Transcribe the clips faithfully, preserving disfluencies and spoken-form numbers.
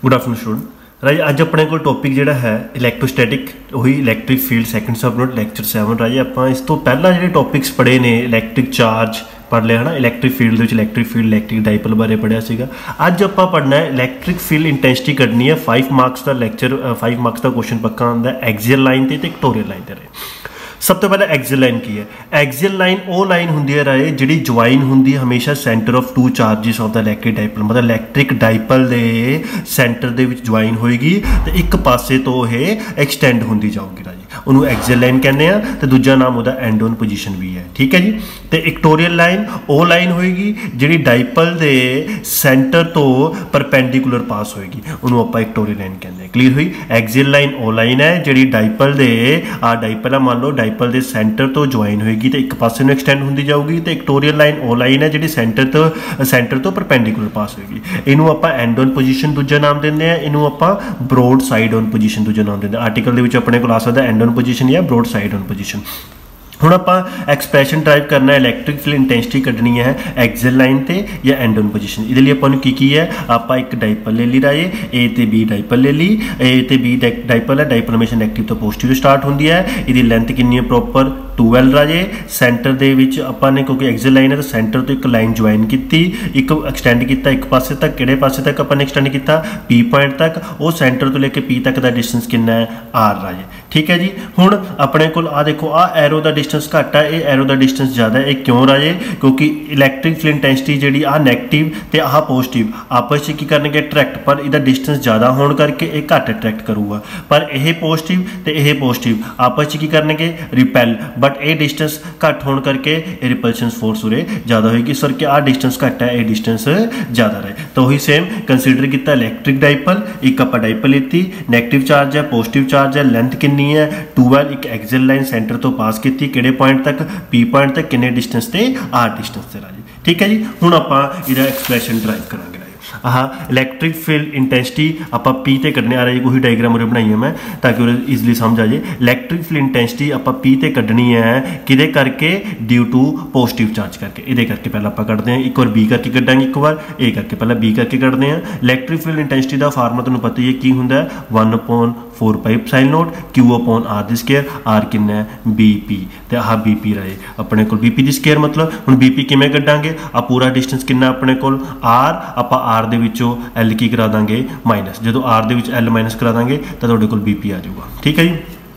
Good afternoon student राजे अज अपने को टॉपिक जिहड़ा है इलैक्ट्रोस्टैटिक वही इलैक्ट्रिक फील्ड सैकेंड सब नोट लैक्चर सैवन राजे आपां इस तो पहला जिहड़े टॉपिक्स पढ़े ने इलैक्ट्रिक चार्ज पढ़ लिया है ना electric field electric field electric dipole बारे पढ़िया सीगा। अज आपां पढ़ना है इलैक्ट्रिक फील्ड इंटैंसिटी कढ़नी है फाइव मार्क्स का लैक्चर फाइव मार्क्स का क्वेश्चन पक्का आंदा है एक्सियल लाइन ते इक्टोरियल लाइन ते रहे। सब तो पहले एक्सियल लाइन की है। एक्सियल लाइन वो लाइन होंदी है राए जिहड़ी ज्वाइन होंदी है हमेशा centre of two charges of the electric dipole मतलब इलैक्ट्रिक डाइपोल दे सेंटर दे विच ज्वाइन होएगी तो एक पासे तो यह एक्सटेंड होंदी जाऊगी राजी उन्होंने एक्सियल लाइन कहने आ तो दूजा नाम उहदा एंड ऑन पोजीशन भी है। ठीक है जी। तो इक्टोरियल लाइन वो लाइन होएगी जिहड़ी डाइपोल दे सेंटर तो परपेंडिकुलर पास होएगी उन्होंने आपां इक्टोरियल लाइन कहने। क्लीयर हुई। एक्सियल लाइन वो लाइन है जिहड़ी डाइपोल दे आ डाइपोल मान लो डाइपोल दे सेंटर तो ज्वाइन होएगी तो एक पासे नूं एक्सटेंड होंदी जाऊगी तो इक्टोरियल लाइन वो लाइन है जिहड़ी सेंटर तो सेंटर तो परपेंडिकुलर पास होएगी। इनू आपां एंड ऑन पोजीशन दूजा नाम दिंदे आ इनू आपां ब्रॉड साइड ऑन पोजीशन दूजा नाम दिंदे। आर्टिकल दे विच अपने कोल आ सकदा एंड ऑन पोजीशन या ब्रॉड साइड ऑन पोजीशन। हुण आपां एक्सप्रैशन ड्राइव करना है इलैक्ट्रिक फील्ड इंटैंसिटी कढ़नी है एक्सियल लाइन ते या एंड ऑन पोजीशन। इहदे लई आपां नूं की की है आपां एक डाइपोल ले ली राजे ए ते बी डाइपोल ले ली ए ते बी डाइपोल है डाइपोल हमेशा नेगेटिव तो पॉजिटिव स्टार्ट होंदी है। इहदी लेंथ कितनी है प्रॉपर ट्वेल्व राजे। सेंटर दे विच आपां ने क्योंकि एक्सियल लाइन है तो सेंटर तो एक लाइन ज्वाइन की एक एक्सटेंड किया एक पासे तक किहड़े पासे तक आपां ने एक्सटेंड किया पी पॉइंट तक वो सेंटर तो लेके पी तक का डिस्टेंस कितना है आर राजे। ठीक है जी। हुण अपने कोल आ देखो आ एरो का डिस्टेंस घट है ये एरो का डिस्टेंस ज़्यादा है क्यों राजे क्योंकि इलैक्ट्रिक फील्ड इंटैंसिटी जी आ नैगेटिव तो आह पॉजिटिव आपस में की करनगे अट्रैक्ट पर इसका डिस्टेंस ज़्यादा होने करके ये घट अट्रैक्ट करूगा पर यह पॉजिटिव तो यह पॉजिटिव आपस में की करनगे रिपैल बट ये डिस्टेंस घट होने करके रिपल्शन फोर्स उरे ज़्यादा होगी सर कि आ डिस्टेंस घट है ये डिस्टेंस ज़्यादा रहे। तो वही सेम कंसीडर किया इलैक्ट्रिक डाइपोल एक आप डाइपोल लीती नैगेटिव चार्ज है पॉजिटिव चार्ज है लेंथ कितनी है ट्वेल्व एक एक्सियल लाइन सेंटर तो पास की किहड़े पॉइंट तक पी पॉइंट तक किन्ने डिस्टेंस ते आर डिस्टेंस ते राजी। ठीक है जी। हुण आपां इहदा एक्सप्रैशन ड्राइव करांगे आह इलैक्ट्रिक फील्ड इंटैंसिटी आपां पी ते कढ़ने आ रही कोई डायग्राम उरे बनाई है मैं ताकि उरे ईजली समझ आ जाए। इलैक्ट्रिक फील्ड इंटैंसिटी आपां पी ते कढ़नी है किहदे करके ड्यू टू पॉजिटिव चार्ज करके इहदे करके पहले आपां कढ़दे हैं एक बार बी करके कढ़ांगे एक बार ए करके पहले बी करके कढ़दे हैं। इलैक्ट्रिक फील्ड इंटैंसिटी का फार्मूला तुहानूं पता ही है की हुंदा है one upon four pi epsilon nought Q upon R दी स्केयर आर कितना है बी पी तो आह बी पी रहे अपने को बी पी दी स्केयर मतलब हुण बी पी किवें कढ़ांगे आ पूरा डिस्टेंस कितना अपने को आर आपां आर दे विचों एल की करा देंगे माइनस जो आर दे विच एल माइनस करा देंगे तो तुहाडे कोल बी पी आ जाऊगा। ठीक है जी।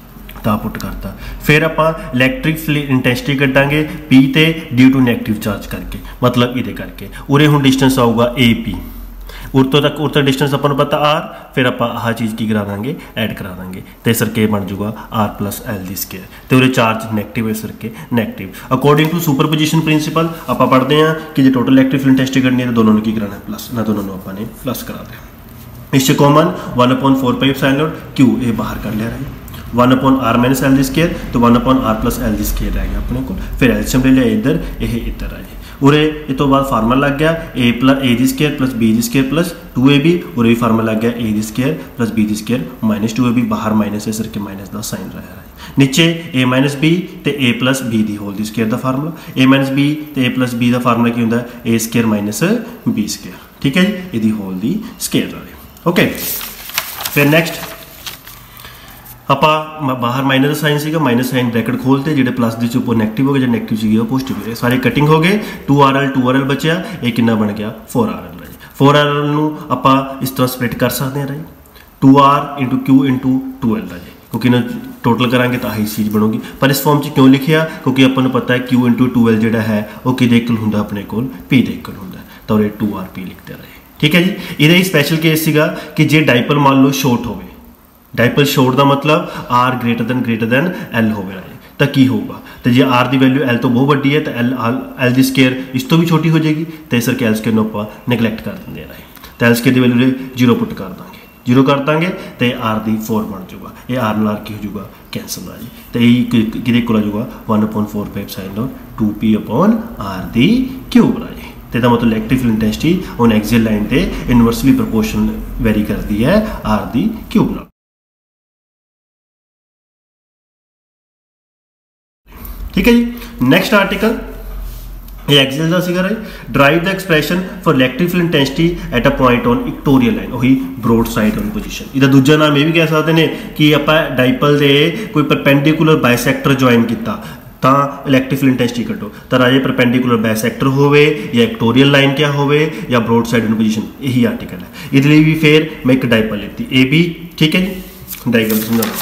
तो पुट करता फिर आप इलैक्ट्रिक फील्ड इंटैंसिटी कढ़ांगे पी ते ड्यू टू नैगेटिव चार्ज करके मतलब इहदे करके उरे हुण डिस्टेंस आऊगा ए पी उतो तक उतो डिस्टेंस अपन पता आर फिर आप आह चीज़ की करा देंगे ऐड करा देंगे तो सर के बन जाऊगा आर प्लस एल दी स्केयर तो उरे चार्ज नैगेटिव है सर के negative according to superposition principle आप पढ़ते हैं कि जो टोटल इलैक्ट्रिक फील्ड इंटैंसिटी करनी है तो दोनों ने की कराना है प्लस ना दोनों अपने प्लस करा दें इससे common one upon four pi epsilon nought Q ये बाहर कर लिया रहे one upon R minus L दी स्केयर तो one upon R plus L दी स्केयर रह गया अपने को फिर एल्शियम ले लिया इधर ये इधर आए उरे इस तो बाद फार्मूला लग गया ए प्लस ए दी स्केयर प्लस बी दी square plus two A B उरे भी फार्मूला लग गया ए दी स्केयर प्लस बी दी square minus two A B बाहर माइनस है सर के माइनस का साइन रहा है नीचे ए माइनस बी तो ए प्लस बी दी होल दी स्केयर का फार्मूला ए माइनस बी तो ए प्लस बी का फार्मूला की होंगे A square minus B square. ठीक है जी। ये होल दी स्केयर रहे। ओके फिर नैक्सट आप बाहर माइनस साइन से माइनस साइन ब्रैकेट खोलते जो प्लस के उपर नैगेटिव हो गया जो नैगेटिव सी पॉजिटिव हो गए सारे कटिंग हो गए two R L two R L बचा ये कितना बन गया फोर आर एल रहे फोर आर एल आप इस तरह स्प्लिट कर सकते हैं रहे two R into Q into two L रहे क्योंकि ना टोटल करांगे तो आही चीज़ बनूगी पर इस फॉर्म क्यों लिखिया क्योंकि अपन पता है क्यू इंटू टू एल जो है वो कि इक्वल होंगे अपने को पी दे इक्वल होंगे तो ये टू आर पी लिखते रहे। ठीक है जी। ये स्पैशल केस सीगा कि जे डाइपोल मान लो शॉर्ट हो डाइपोल शॉर्ट का मतलब R greater than greater than L हो तो की होगा तो जे आर की वैल्यू एल तो बहुत वड्डी है तो एल एल दी स्केयर इस तो भी छोटी हो जाएगी तो इस करके एल स्केयर आप निगलैक्ट कर देंगे रहे तो एल स्केयर की वैल्यू जीरो पुट कर देंगे जीरो कर देंगे तो आर दी फोर बन जाऊगा ये आर नाल आर की हो जाऊगा कैंसल आ जी तो यही कि को आ जाऊगा one upon four five sign dot two P upon R दी क्यूब आ जी तो मतलब electric field intensity on axial line से इनवर्सली प्रोपोर्शनल वेरी करती है आर दी क्यूब नाल। ठीक है जी। नेक्स्ट आर्टिकल ਇਹ ਐਕਸੀਅਲ ਦਾ ਸੀਗਾ right. Derive the expression for electric field intensity at a point on equatorial line, ਉਹੀ ਬਰੋਡ ਸਾਈਡ ਔਨ ਪੋਜੀਸ਼ਨ। ਇਹਦਾ ਦੂਜਾ ਨਾਮ ਇਹ ਵੀ ਕਹਿ ਸਕਦੇ ਨੇ ਕਿ ਆਪਾਂ ਡਾਈਪਲ ਦੇ ਕੋਈ ਪਰਪੈਂਡੀਕੂਲਰ ਬਾਇਸੈਕਟਰ ਜੁਆਇਨ ਕੀਤਾ ਤਾਂ ਇਲੈਕਟ੍ਰਿਕ ਫੀਲਡ ਇੰਟੈਂਸਿਟੀ ਕੱਢੋ। ਤਾਂ ਰਾਜੇ ਪਰਪੈਂਡੀਕੂਲਰ ਬਾਇਸੈਕਟਰ ਹੋਵੇ ਜਾਂ ਇਕਟੋਰੀਅਲ ਲਾਈਨ ਕਿਆ ਹੋਵੇ ਜਾਂ ਬਰੋਡ ਸਾਈਡ ਔਨ ਪੋਜੀਸ਼ਨ, ਇਹੀ ਆਰਟੀਕਲ ਹੈ। ਇਹਦੇ ਲਈ ਵੀ ਫਿਰ ਮੈਂ ਇੱਕ ਡਾਈਪਲ ਲਿੱਤੀ ਏ ਬੀ, ਠੀਕ ਹੈ ਜੀ। ਡਾਇਗਰਾਮ ਸਮਝਾਉਣਾ,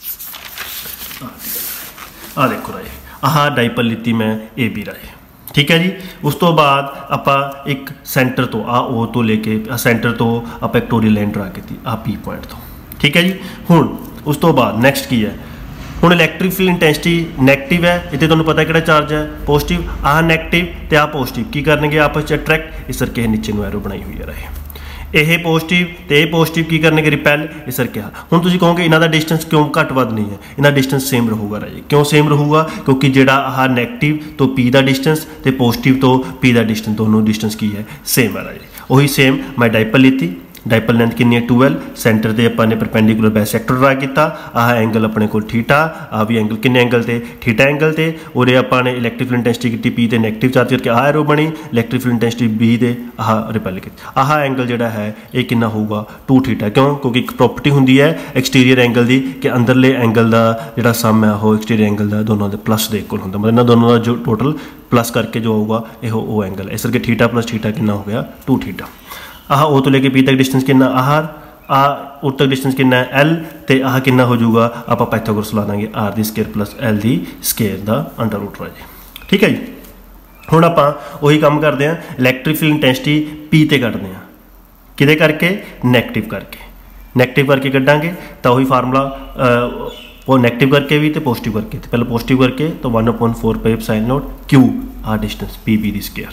ਆਹ ਦੇਖੋ ਰਾਜੇ, ਆਹ ਡਾਈਪਲ ਲਿੱਤੀ ਮੈਂ ਏ ਬੀ ਰਾਜੇ, ठीक है जी। उस तो बाद आप एक सेंटर तो आ ओ तो लेके सेंटर तो आप इक्टोरियल लाइन ड्रा की आ पी पॉइंट तो, ठीक है जी। हुण उस तो बाद नैक्सट की है, हुण इलैक्ट्रिक फील्ड इंटेंसिटी नैगेटिव है, इतने तुहानूं पता है किहड़ा चार्ज है पॉजिटिव, आ नैगेटिव ते आ पॉजिटिव की करनगे आपस च अट्रैक्ट, इस करके नीचे नूं एरो बनाई हुई है रहे। ਇਹ ਪੋਜ਼ਿਟਿਵ ਤੇ ਇਹ ਪੋਜ਼ਿਟਿਵ ਕੀ ਕਰਨਗੇ ਰਿਪੈਲ, ਇਸ ਕਰਕੇ ਹੁਣ ਤੁਸੀਂ ਕਹੋਗੇ ਇਹਨਾਂ ਦਾ ਡਿਸਟੈਂਸ ਕਿਉਂ ਘੱਟ ਵੱਧ ਨਹੀਂ ਹੈ, ਇਹਨਾਂ ਡਿਸਟੈਂਸ ਸੇਮ ਰਹੂਗਾ ਰਾਜੇ। ਕਿਉਂ ਸੇਮ ਰਹੂਗਾ, ਕਿਉਂਕਿ ਜਿਹੜਾ ਆਹ ਨੈਗੇਟਿਵ ਤੋਂ ਪੀ ਦਾ ਡਿਸਟੈਂਸ ਤੇ ਪੋਜ਼ਿਟਿਵ ਤੋਂ ਪੀ ਦਾ ਡਿਸਟੈਂਸ ਦੋਨੋਂ ਡਿਸਟੈਂਸ ਕੀ ਹੈ ਸੇਮ ਹੈ ਰਾਜੇ। ਉਹੀ ਸੇਮ ਮੈਂ ਡਾਈਪਲ ਲਿੱਤੀ, डाइपल लेंथ कितनी है ट्वेल्व, सेंटर से अपने परपेंडिकुलर बाइसेक्टर ड्रा किया, आह एंगल अपने को थीटा, आ भी एंगल किन्ने एंगल से थीटा एंगल से, और अपने इलैक्ट्रिक फील्ड इंटेंसिटी की पी ते नैगेटिव चार्ज करके आह एरो बनी, इलैक्ट्रिक फील्ड इंटेंसिटी बी दे आह रिपेल की, आह एंगल जोड़ा है ये कितना होगा टू थीटा। क्यों, क्योंकि एक प्रॉपर्टी होंगी है एक्सटीरियर एंगल की कि अंदरले एंगल का जोड़ा सम है वो एक्सटीरियर एंगल का दोनों के प्लस के इक्वल होंगे, मतलब इन्होंने दोनों का जो टोटल प्लस करके जो होगा ये वो एंगल है, इस करके थीटा प्लस थीटा कितना हो गया टू थीटा। आह ओ तो लेके पी तक डिस्टेंस कितना आह, आ ओ तक डिस्टेंस कितना है एल, तो आह कितना हो जाऊगा आप पाइथागोरस ला देंगे आर दी स्केयर प्लस एल दी स्केयर का अंडर रूट राजे, ठीक है जी। हुण आपां उही काम करते हैं, इलैक्ट्रिक फील्ड इंटेंसिटी पी ते कढ़दे हैं किहदे करके नैगेटिव करके, नैगेटिव करके कढ़ांगे तो वही फार्मूला वो नैगेटिव करके भी तो पॉजिटिव करके, तो पहले पॉजिटिव करके तो one upon four pi sign nought Q आ डिस्टेंस पी बी दी स्केयर,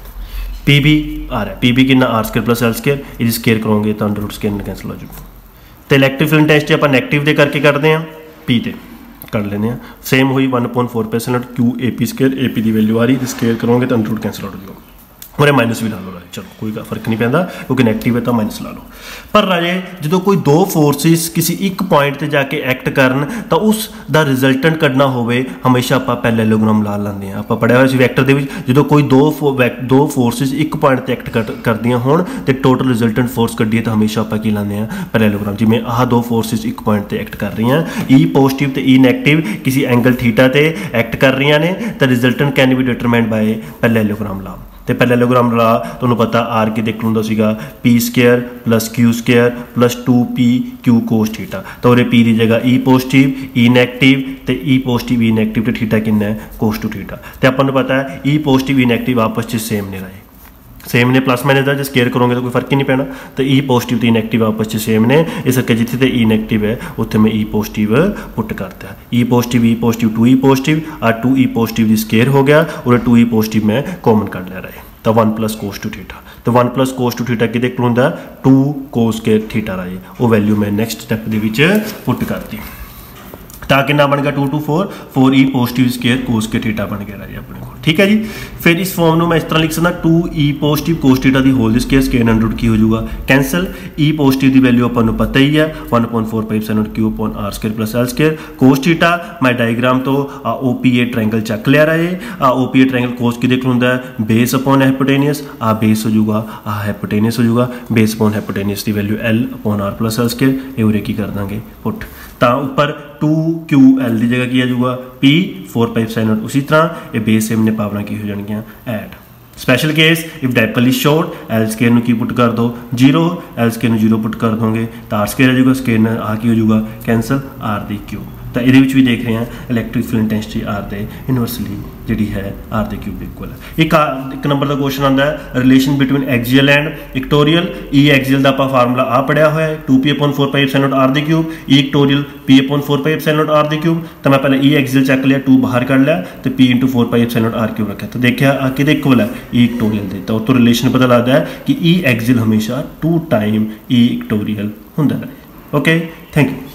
पी बी आ रहा है पी बी कितना R square plus L square, ये स्केयर करोगे तो अंडर रूट स्केयर कैंसिल हो जाएगा। तो इलैक्ट्रिक फील्ड इंटेंसिटी आप नैगेटिव दे करके करते हैं पी ते कर लेने हैं, सेम हुई one upon four pi nought Q A P square, A P की वैल्यू आ रही स्केयर करोगे तो अंडर रूट कैंसिल हो जाएगा, और माइनस भी ला लो राजे, चलो कोई फर्क नहीं पैंदा क्योंकि नैगेटिव है तो माइनस ला लो। पर राजे जो कोई दो फोर्सिस किसी एक पॉइंट से जाके एक्ट करन तो उस दा रिजल्टेंट कढ़ना होवे हमेशा आप पैरेललोग्राम ला लेंगे हैं, आप पढ़िया होया वैक्टर दे विच जो कोई दो दो फोर्सिस एक पॉइंट से एक्ट कर करदियां होण ते टोटल रिजल्टेंट फोर्स कढ़ीए तो हमेशा आप की लाने हैं पैरेललोग्राम। जिवें आह दो फोर्सिस एक पॉइंट से एक्ट कर रही हैं, ई पॉजिटिव तो ई नैगेटिव किसी एंगल थीटा ते एक्ट कर रही ने, तो resultant can be determined by parallelogram law. तो पैरेललोग्राम ला तुहानूं पता आर के देख लूँगा सीगा P square plus Q square plus two P Q cos theta, तो उरे पी की जगह ई पॉजिटिव ई नैगेटिव तो ई पॉजिटिव ई नैगेटिव तो थीटा कितना है कोस टू थीटा। तो अपन पता है ई पॉजिटिव ई नैगेटिव आपस में सेम ने रहे, सेम ने प्लस माइनस का जो स्केयर करोगे तो कोई फर्क ही नहीं पैना, तो ई पॉजिटिव तो ई नैगेटिव आपस में सेम ने, इस करके जिथे तो ई नैगेटिव है उत्थे मैं ई पॉजिटिव पुट करता, E positive E positive two E positive आ टू ई पॉजिटिव की स्केयर हो गया और टू ई पॉजिटिव मैं कॉमन कर लिया रहे, तो one plus cos two theta, तो one plus cos two theta कि होंगे टू कोस स्केयर थीटा रहे, वो वैल्यू मैं नैक्सट स्टैप के पुट करती, तो कितना बन गया two two four four E positive square cos के थीटा बन गया राजे अपने को, ठीक है जी। फिर इस फॉर्म में मैं इस तरह लिख सकता two E positive cos theta की whole square square under root की हो जाऊगा कैंसल, ई पॉजिटिव की वैल्यू अपन पता ही है one upon four pi sign nought Q upon R square plus L square cos theta, मैं डायग्राम तो ओ पी ए ट्रायंगल चक लिया रहे, आ ओ पी ए ट्रायंगल कोस की देख लूँगा बेस अपॉन हैपोटेनियस, आ बेस हो जाऊगा आ हैपोटेनियस हो जाऊगा, बेस अपॉन हैपोटेनियस की value L upon R plus L square, ये उरे की कर देंगे पुट, तो ऊपर टू क्यू एल की जगह की आ जाऊगा P four pi sign nought, उसी तरह ये बेस सेम ने पावना की हो जाएगी add. Special case if dipole is short L square की पुट कर दो zero, L square zero put कर दोगे तो आर स्केयर आ जाऊगा, स्केयर आ की हो जाऊगा कैंसल आर दी क्यू, तो ये भी देख रहे हैं इलैक्ट्रिक फील्ड इंटेंसिटी आर दे इनवर्सली जी है आर दे क्यूब इक्वल है। एक एक नंबर का क्वेश्चन आता है relation between axial and equatorial, E axial का फार्मूला आ पढ़िया हुआ है two P upon four pi epsilon nought R दे cube, E equatorial P upon four pi epsilon nought R दे क्यूब, तो मैं पहले ई एक्सियल चक लिया टू बाहर कर लिया तो P into four pi epsilon nought R cube रखा, तो देखा कि इक्वल है ई इक्टोरियल दे, तो तो रिलेशन पता लगता है कि ई एक्सियल हमेशा टू टाइम ई इक्टोरियल होंगे। Okay thank you.